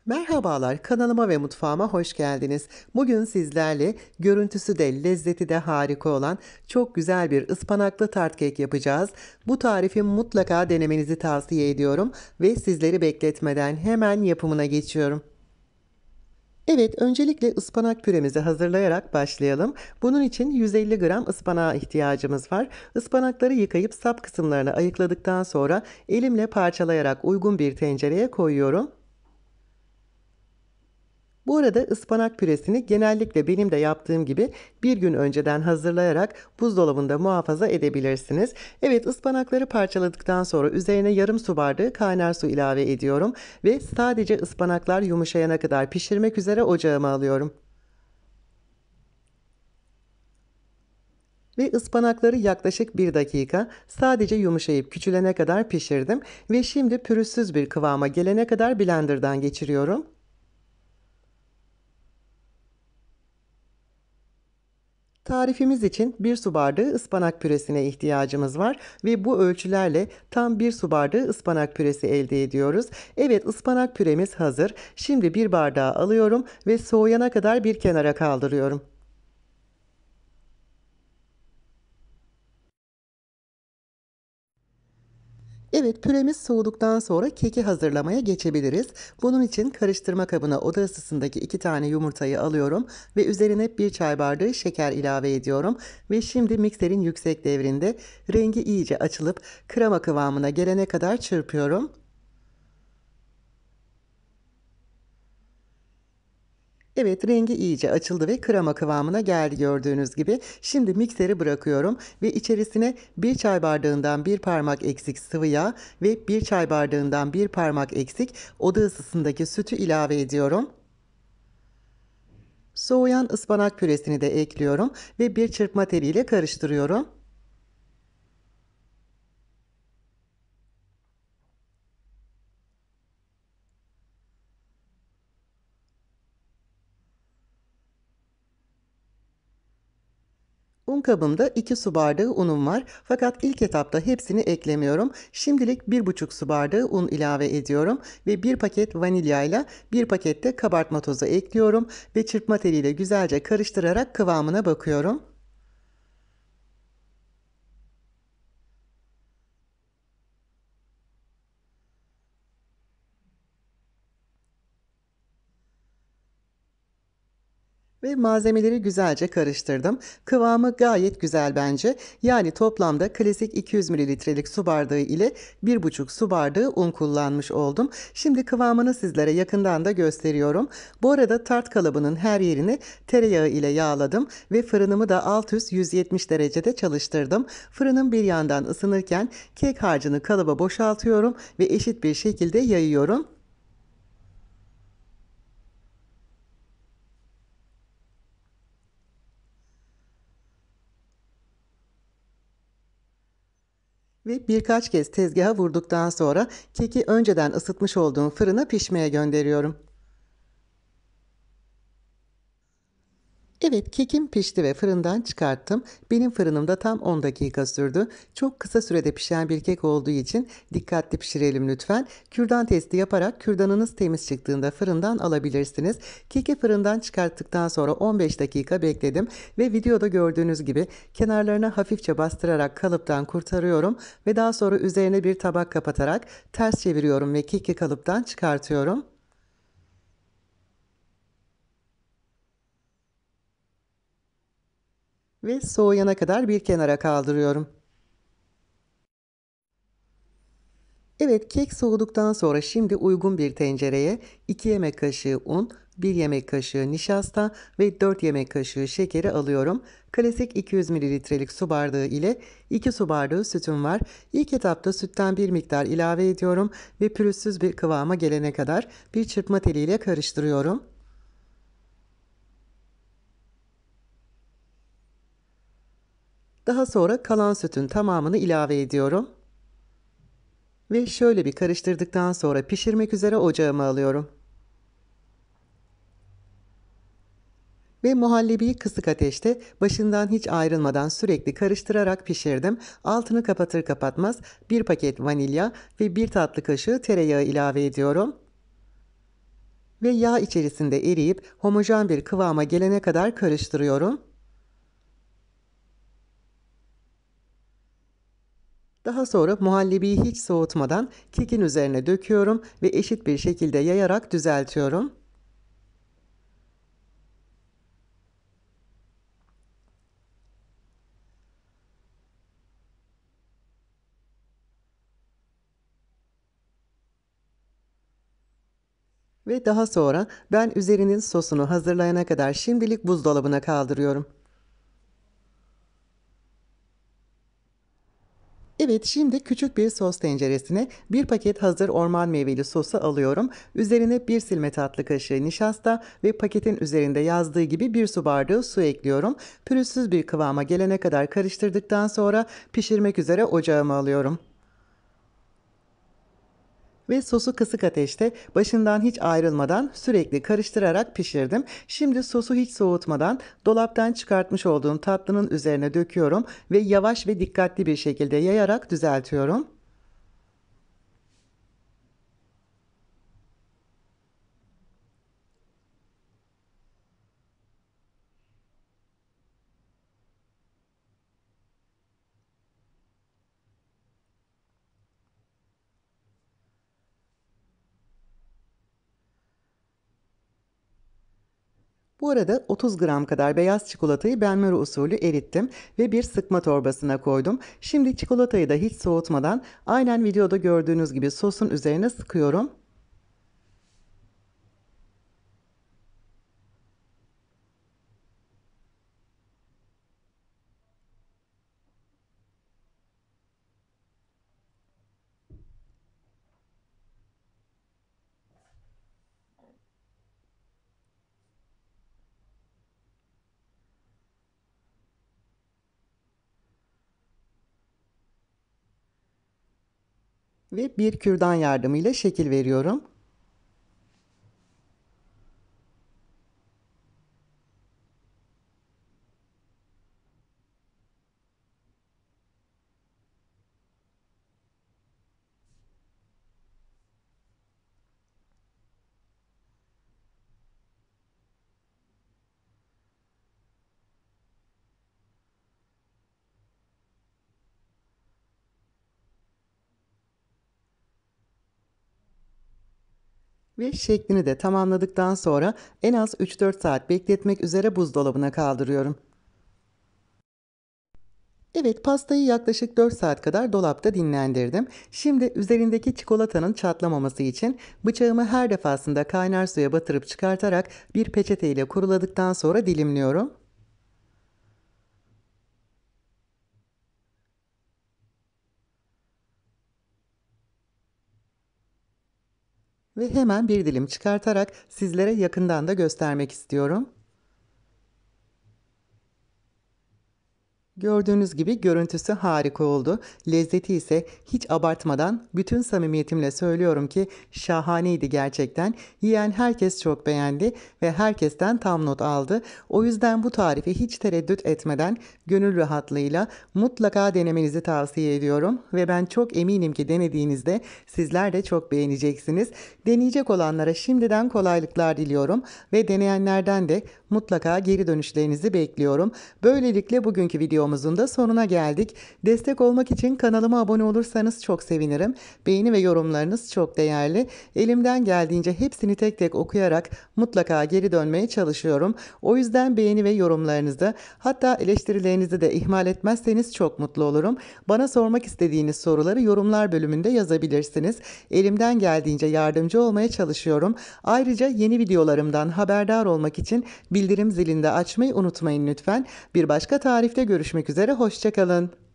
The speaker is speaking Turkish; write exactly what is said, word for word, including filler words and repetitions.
Merhabalar, kanalıma ve mutfağıma hoş geldiniz. Bugün sizlerle görüntüsü de lezzeti de harika olan çok güzel bir ıspanaklı tart kek yapacağız. Bu tarifi mutlaka denemenizi tavsiye ediyorum ve sizleri bekletmeden hemen yapımına geçiyorum. Evet, öncelikle ıspanak püremizi hazırlayarak başlayalım. Bunun için yüz elli gram ıspanağa ihtiyacımız var. Ispanakları yıkayıp sap kısımlarını ayıkladıktan sonra elimle parçalayarak uygun bir tencereye koyuyorum. Bu arada ıspanak püresini genellikle benim de yaptığım gibi bir gün önceden hazırlayarak buzdolabında muhafaza edebilirsiniz. Evet, ıspanakları parçaladıktan sonra üzerine yarım su bardağı kaynar su ilave ediyorum ve sadece ıspanaklar yumuşayana kadar pişirmek üzere ocağıma alıyorum. Ve ıspanakları yaklaşık bir dakika sadece yumuşayıp küçülene kadar pişirdim ve şimdi pürüzsüz bir kıvama gelene kadar blenderdan geçiriyorum. Tarifimiz için bir su bardağı ıspanak püresine ihtiyacımız var ve bu ölçülerle tam bir su bardağı ıspanak püresi elde ediyoruz. Evet, ıspanak püremiz hazır. Şimdi bir bardağı alıyorum ve soğuyana kadar bir kenara kaldırıyorum. Evet, püremiz soğuduktan sonra keki hazırlamaya geçebiliriz. Bunun için karıştırma kabına oda ısısındaki iki tane yumurtayı alıyorum ve üzerine bir çay bardağı şeker ilave ediyorum. Ve şimdi mikserin yüksek devrinde rengi iyice açılıp krema kıvamına gelene kadar çırpıyorum. Evet, rengi iyice açıldı ve krema kıvamına geldi gördüğünüz gibi. Şimdi mikseri bırakıyorum ve içerisine bir çay bardağından bir parmak eksik sıvı yağ ve bir çay bardağından bir parmak eksik oda ısısındaki sütü ilave ediyorum. Soğuyan ıspanak püresini de ekliyorum ve bir çırpma teliyle karıştırıyorum. Un kabımda iki su bardağı unum var. Fakat ilk etapta hepsini eklemiyorum. Şimdilik bir buçuk su bardağı un ilave ediyorum ve bir paket vanilya ile bir paket de kabartma tozu ekliyorum ve çırpma teliyle güzelce karıştırarak kıvamına bakıyorum. Ve malzemeleri güzelce karıştırdım. Kıvamı gayet güzel bence. Yani toplamda klasik iki yüz mililitrelik su bardağı ile bir buçuk su bardağı un kullanmış oldum. Şimdi kıvamını sizlere yakından da gösteriyorum. Bu arada tart kalıbının her yerini tereyağı ile yağladım ve fırınımı da alt üst yüz yetmiş derecede çalıştırdım. Fırınım bir yandan ısınırken kek harcını kalıba boşaltıyorum ve eşit bir şekilde yayıyorum. Ve birkaç kez tezgaha vurduktan sonra keki önceden ısıtmış olduğum fırına pişmeye gönderiyorum. Evet, kekim pişti ve fırından çıkarttım. Benim fırınımda tam on dakika sürdü. Çok kısa sürede pişen bir kek olduğu için dikkatli pişirelim lütfen. Kürdan testi yaparak kürdanınız temiz çıktığında fırından alabilirsiniz. Keki fırından çıkarttıktan sonra on beş dakika bekledim ve videoda gördüğünüz gibi kenarlarına hafifçe bastırarak kalıptan kurtarıyorum ve daha sonra üzerine bir tabak kapatarak ters çeviriyorum ve keki kalıptan çıkartıyorum. Ve soğuyana kadar bir kenara kaldırıyorum. Evet, kek soğuduktan sonra şimdi uygun bir tencereye iki yemek kaşığı un, bir yemek kaşığı nişasta ve dört yemek kaşığı şekeri alıyorum. Klasik iki yüz mililitrelik su bardağı ile iki su bardağı sütüm var. İlk etapta sütten bir miktar ilave ediyorum ve pürüzsüz bir kıvama gelene kadar bir çırpma teliyle karıştırıyorum. Daha sonra kalan sütün tamamını ilave ediyorum. Ve şöyle bir karıştırdıktan sonra pişirmek üzere ocağıma alıyorum. Ve muhallebiyi kısık ateşte başından hiç ayrılmadan sürekli karıştırarak pişirdim. Altını kapatır kapatmaz bir paket vanilya ve bir tatlı kaşığı tereyağı ilave ediyorum. Ve yağ içerisinde eriyip homojen bir kıvama gelene kadar karıştırıyorum. Daha sonra muhallebiyi hiç soğutmadan kekin üzerine döküyorum ve eşit bir şekilde yayarak düzeltiyorum. Ve daha sonra ben üzerinin sosunu hazırlayana kadar şimdilik buzdolabına kaldırıyorum. Evet, şimdi küçük bir sos tenceresine bir paket hazır orman meyveli sosu alıyorum. Üzerine bir silme tatlı kaşığı nişasta ve paketin üzerinde yazdığı gibi bir su bardağı su ekliyorum. Pürüzsüz bir kıvama gelene kadar karıştırdıktan sonra pişirmek üzere ocağıma alıyorum. Ve sosu kısık ateşte başından hiç ayrılmadan sürekli karıştırarak pişirdim. Şimdi sosu hiç soğutmadan dolaptan çıkartmış olduğum tatlının üzerine döküyorum ve yavaş ve dikkatli bir şekilde yayarak düzeltiyorum. Bu arada otuz gram kadar beyaz çikolatayı benmari usulü erittim ve bir sıkma torbasına koydum. Şimdi çikolatayı da hiç soğutmadan aynen videoda gördüğünüz gibi sosun üzerine sıkıyorum. Ve bir kürdan yardımıyla şekil veriyorum. Ve şeklini de tamamladıktan sonra en az üç dört saat bekletmek üzere buzdolabına kaldırıyorum. Evet, pastayı yaklaşık dört saat kadar dolapta dinlendirdim. Şimdi üzerindeki çikolatanın çatlamaması için bıçağımı her defasında kaynar suya batırıp çıkartarak bir peçete ile kuruladıktan sonra dilimliyorum. Ve hemen bir dilim çıkartarak sizlere yakından da göstermek istiyorum. Gördüğünüz gibi görüntüsü harika oldu. Lezzeti ise hiç abartmadan bütün samimiyetimle söylüyorum ki şahaneydi gerçekten. Yiyen herkes çok beğendi ve herkesten tam not aldı. O yüzden bu tarifi hiç tereddüt etmeden gönül rahatlığıyla mutlaka denemenizi tavsiye ediyorum. Ve ben çok eminim ki denediğinizde sizler de çok beğeneceksiniz. Deneyecek olanlara şimdiden kolaylıklar diliyorum ve deneyenlerden de mutlaka geri dönüşlerinizi bekliyorum. Böylelikle bugünkü videomuzun da sonuna geldik. Destek olmak için kanalıma abone olursanız çok sevinirim. Beğeni ve yorumlarınız çok değerli. Elimden geldiğince hepsini tek tek okuyarak mutlaka geri dönmeye çalışıyorum. O yüzden beğeni ve yorumlarınızı, hatta eleştirilerinizi de ihmal etmezseniz çok mutlu olurum. Bana sormak istediğiniz soruları yorumlar bölümünde yazabilirsiniz. Elimden geldiğince yardımcı olmaya çalışıyorum. Ayrıca yeni videolarımdan haberdar olmak için bildirim zilini de açmayı unutmayın lütfen. Bir başka tarifte görüşmek üzere, hoşça kalın.